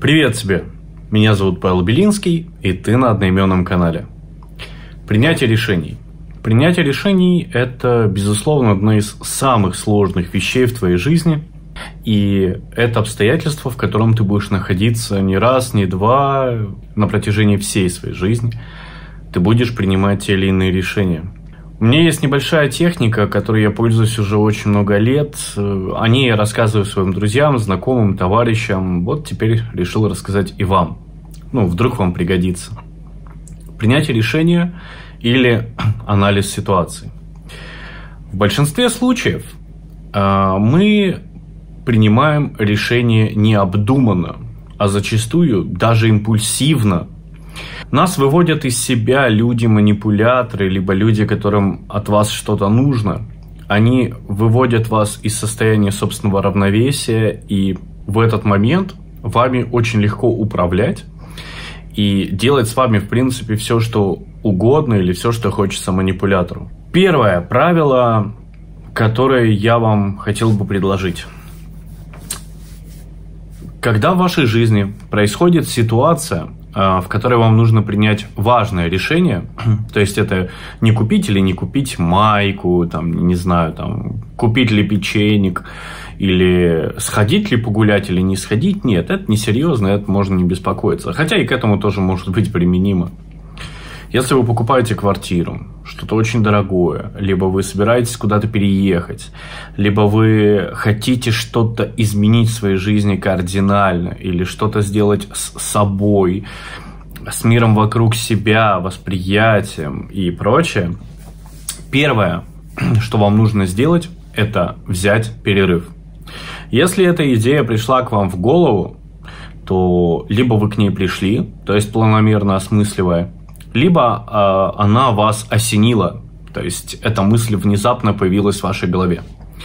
Привет тебе! Меня зовут Павел Белинский, и ты на одноименном канале. Принятие решений. Принятие решений – это, безусловно, одна из самых сложных вещей в твоей жизни. И это обстоятельство, в котором ты будешь находиться не раз, не два, на протяжении всей своей жизни. Ты будешь принимать те или иные решения. У меня есть небольшая техника, которой я пользуюсь уже очень много лет. О ней я рассказываю своим друзьям, знакомым, товарищам. Вот теперь решил рассказать и вам. Вдруг вам пригодится. Принятие решения или анализ ситуации. В большинстве случаев мы принимаем решение необдуманно, а зачастую даже импульсивно. Нас выводят из себя люди-манипуляторы, либо люди, которым от вас что-то нужно. Они выводят вас из состояния собственного равновесия, и в этот момент вами очень легко управлять и делать с вами, в принципе, все, что угодно, или все, что хочется манипулятору. Первое правило, которое я вам хотел бы предложить. Когда в вашей жизни происходит ситуация, в которой вам нужно принять важное решение, то есть это не купить или не купить майку, купить ли печенье, или сходить ли погулять или не сходить, нет, это несерьезно, это можно не беспокоиться. Хотя и к этому тоже может быть применимо. Если вы покупаете квартиру, что-то очень дорогое, либо вы собираетесь куда-то переехать, либо вы хотите что-то изменить в своей жизни кардинально, или что-то сделать с собой, с миром вокруг себя, восприятием и прочее, первое, что вам нужно сделать, это взять перерыв. Если эта идея пришла к вам в голову, то либо вы к ней пришли, то есть планомерно осмысливая, либо она вас осенила, то есть эта мысль внезапно появилась в вашей голове.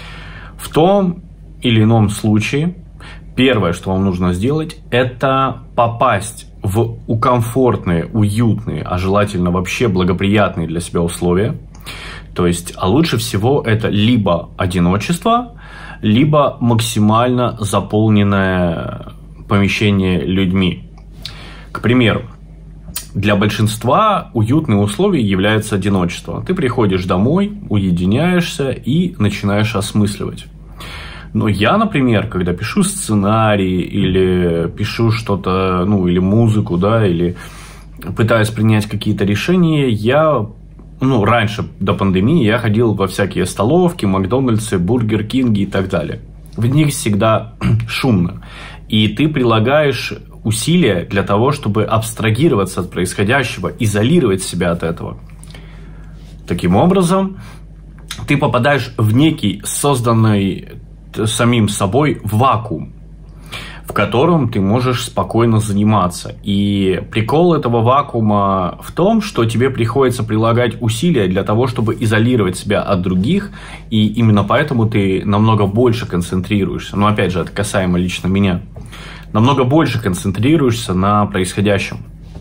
В том или ином случае, первое, что вам нужно сделать, это попасть в комфортные, уютные, а желательно вообще благоприятные для себя условия. То есть, а лучше всего это либо одиночество, либо максимально заполненное помещение людьми. К примеру, для большинства уютные условия является одиночество. Ты приходишь домой, уединяешься и начинаешь осмысливать. Но я, например, когда пишу сценарий или пишу что-то, или музыку, или пытаюсь принять какие-то решения, я, раньше, до пандемии, я ходил во всякие столовки, Макдональдсы, Бургер Кинги и так далее. В них всегда шумно. И ты прилагаешь усилия для того, чтобы абстрагироваться от происходящего, изолировать себя от этого. Таким образом, ты попадаешь в некий созданный самим собой вакуум, в котором ты можешь спокойно заниматься. И прикол этого вакуума в том, что тебе приходится прилагать усилия для того, чтобы изолировать себя от других, и именно поэтому ты намного больше концентрируешься. Но опять же, это касаемо лично меня. Намного больше концентрируешься на происходящем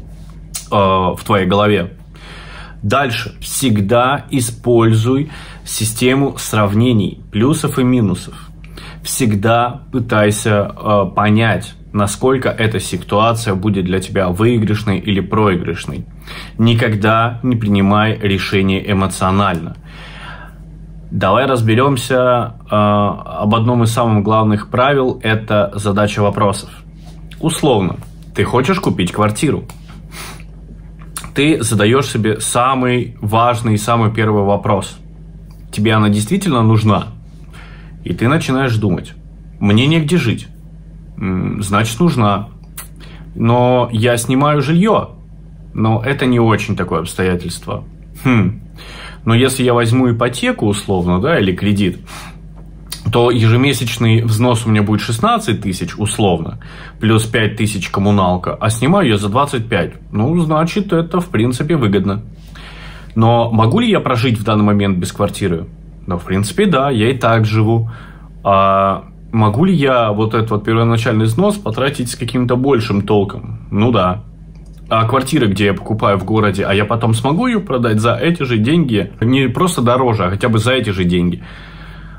в твоей голове. Дальше. Всегда используй систему сравнений, плюсов и минусов. Всегда пытайся понять, насколько эта ситуация будет для тебя выигрышной или проигрышной. Никогда не принимай решения эмоционально. Давай разберемся об одном из самых главных правил – это задача вопросов. Условно, ты хочешь купить квартиру. Ты задаешь себе самый важный и самый первый вопрос. Тебе она действительно нужна? И ты начинаешь думать. Мне негде жить. Значит, нужна. Но я снимаю жилье. Но это не очень такое обстоятельство. Но если я возьму ипотеку условно, или кредит, то ежемесячный взнос у меня будет 16 тысяч условно, плюс 5 тысяч коммуналка, а снимаю я за 25. Значит, это в принципе выгодно. Но могу ли я прожить в данный момент без квартиры? В принципе, да, я и так живу. А могу ли я этот первоначальный взнос потратить с каким-то большим толком? Да. А квартира, где я покупаю в городе, а я потом смогу ее продать за эти же деньги? Не просто дороже, а хотя бы за эти же деньги.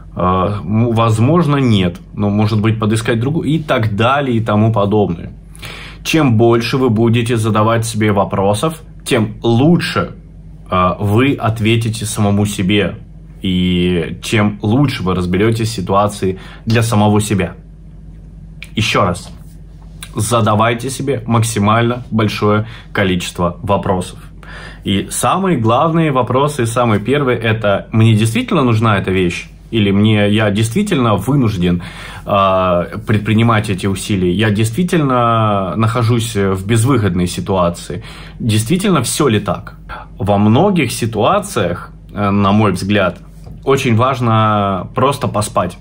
Возможно, нет. Но, может быть, подыскать другую и так далее и тому подобное. Чем больше вы будете задавать себе вопросов, тем лучше вы ответите самому себе. И чем лучше вы разберетесь в ситуации для самого себя. Еще раз. Задавайте себе максимально большое количество вопросов. И самые главные вопросы, самый первый, это: мне действительно нужна эта вещь? Или я действительно вынужден предпринимать эти усилия? Я действительно нахожусь в безвыходной ситуации? Действительно все ли так? Во многих ситуациях, на мой взгляд, очень важно просто поспать.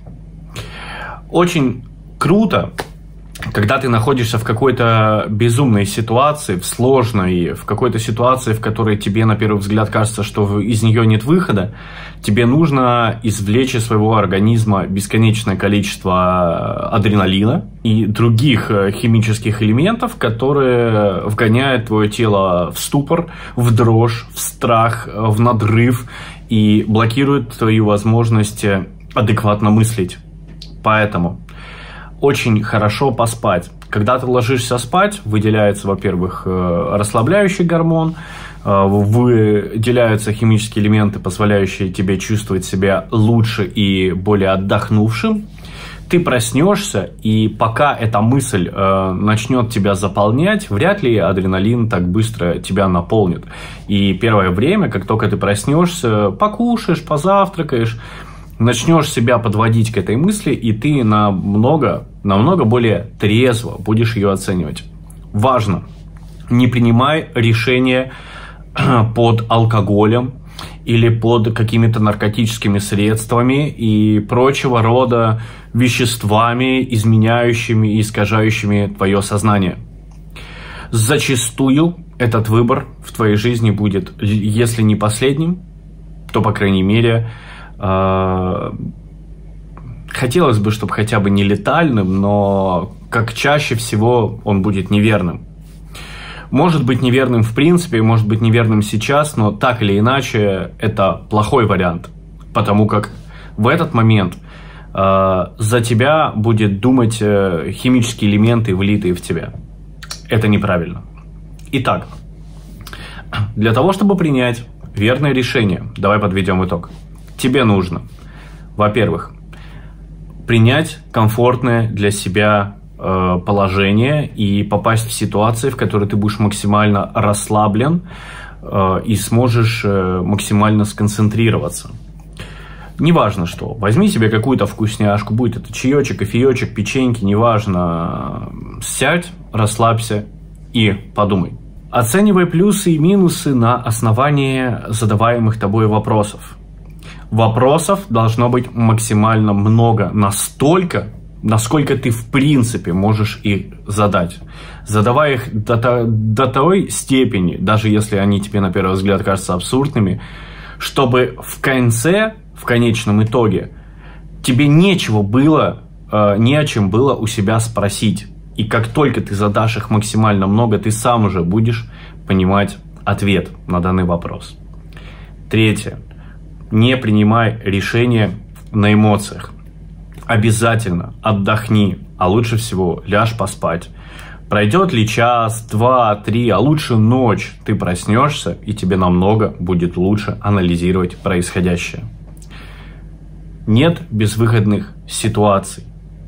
Очень круто, когда ты находишься в какой-то безумной ситуации, в сложной, в какой-то ситуации, в которой тебе на первый взгляд кажется, что из нее нет выхода, тебе нужно извлечь из своего организма бесконечное количество адреналина и других химических элементов, которые вгоняют твое тело в ступор, в дрожь, в страх, в надрыв и блокируют твою возможность адекватно мыслить. Поэтому очень хорошо поспать. Когда ты ложишься спать, выделяется, во-первых, расслабляющий гормон, выделяются химические элементы, позволяющие тебе чувствовать себя лучше и более отдохнувшим. Ты проснешься, и пока эта мысль начнет тебя заполнять, вряд ли адреналин так быстро тебя наполнит. И первое время, как только ты проснешься, покушаешь, позавтракаешь, начнешь себя подводить к этой мысли, и ты намного более трезво будешь ее оценивать. Важно, не принимай решения под алкоголем или под какими-то наркотическими средствами и прочего рода веществами, изменяющими и искажающими твое сознание. Зачастую этот выбор в твоей жизни будет, если не последним, то, по крайней мере, хотелось бы, чтобы хотя бы не летальным, но как чаще всего он будет неверным. Может быть неверным в принципе, может быть неверным сейчас, но так или иначе это плохой вариант, потому как в этот момент за тебя будет думать химические элементы, влитые в тебя. Это неправильно. Итак, для того, чтобы принять верное решение, давай подведем итог. Тебе нужно, во-первых, принять комфортное для себя положение и попасть в ситуации, в которой ты будешь максимально расслаблен и сможешь максимально сконцентрироваться. Неважно что, возьми себе какую-то вкусняшку, будет это чаечек, кофеечек, печеньки, неважно, сядь, расслабься и подумай. Оценивай плюсы и минусы на основании задаваемых тобой вопросов. Вопросов должно быть максимально много, настолько, насколько ты в принципе можешь их задать. Задавай их до той степени, даже если они тебе на первый взгляд кажутся абсурдными, чтобы в конечном итоге тебе не о чем было у себя спросить. И как только ты задашь их максимально много, ты сам уже будешь понимать ответ на данный вопрос. Третье. Не принимай решения на эмоциях. Обязательно отдохни, а лучше всего ляжь поспать. Пройдет ли час, два, три, а лучше ночь, ты проснешься, и тебе намного будет лучше анализировать происходящее. Нет безвыходных ситуаций.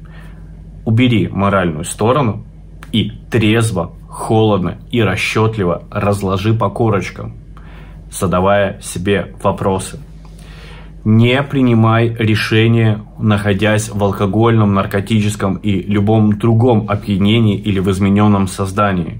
Убери моральную сторону и трезво, холодно и расчетливо разложи по корочкам, задавая себе вопросы. Не принимай решения, находясь в алкогольном, наркотическом и любом другом опьянении или в измененном создании.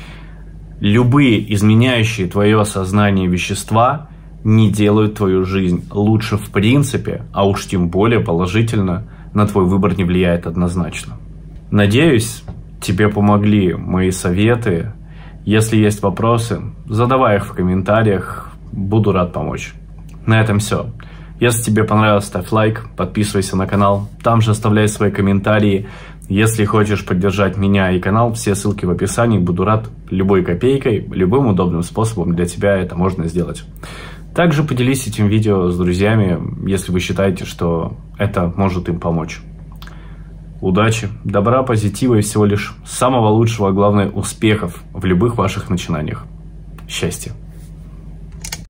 Любые изменяющие твое сознание вещества не делают твою жизнь лучше в принципе, а уж тем более положительно на твой выбор не влияет однозначно. Надеюсь, тебе помогли мои советы. Если есть вопросы, задавай их в комментариях, буду рад помочь. На этом все. Если тебе понравилось, ставь лайк, подписывайся на канал, там же оставляй свои комментарии. Если хочешь поддержать меня и канал, все ссылки в описании, буду рад любой копейкой, любым удобным способом для тебя это можно сделать. Также поделись этим видео с друзьями, если вы считаете, что это может им помочь. удачи, добра, позитива и всего лишь самого лучшего, а главное успехов в любых ваших начинаниях. Счастья!